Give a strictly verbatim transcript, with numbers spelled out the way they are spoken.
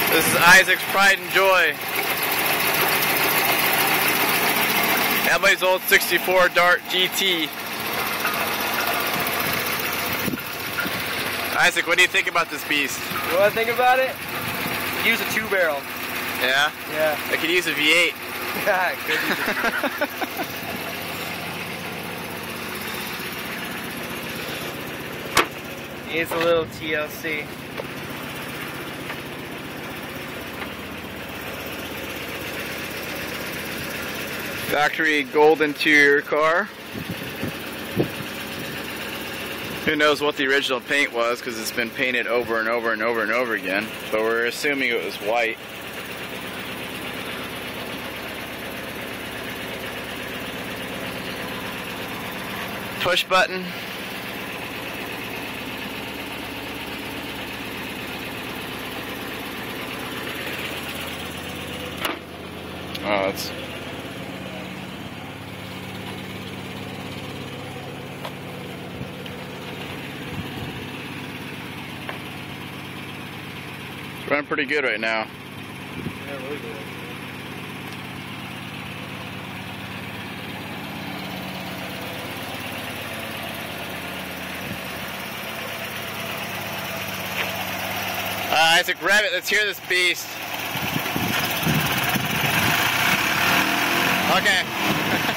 This is Isaac's pride and joy. Everybody's old sixty-four Dart G T. Isaac, what do you think about this beast? What do I think about it? Use a two barrel. Yeah? Yeah. I could use a V eight. Yeah, I could use a two barrel. Needs a little T L C. Factory gold interior car. Who knows what the original paint was, because it's been painted over and over and over and over again, but we're assuming it was white. Push button. Oh, that's it's running pretty good right now. Yeah, really good. Uh, Isaac, rev it. Let's hear this beast. Okay.